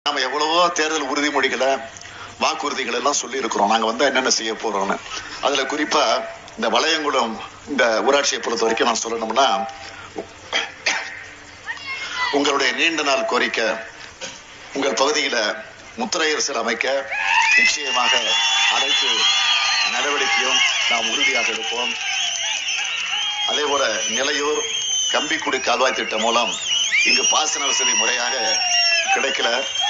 நாம எவ்வளவோ தேர்தல் உறுதிமொழிகளை வாக்குறுதிகள் எல்லாம் சொல்லி இருக்கிறோம். நாங்க வந்து என்னென்ன செய்ய போறோம்னு. அதுல குறிப்பா இந்த வளையங்குளம் இந்த ஊராட்சியை பொறுத்த வரைக்கும் நான் சொல்லணும்னா, உங்களுடைய நீண்ட நாள் கோரிக்கை உங்கள் பகுதியில முத்திரையரசர் அமைக்க நிச்சயமாக அனைத்து நடவடிக்கையும் நாம் உறுதியாக இருப்போம். அதே போல நிலையூர் கம்பிக்குடி கால்வாய் திட்டம் மூலம் இங்கு பாசன வசதி முறையாக கிடைக்கல.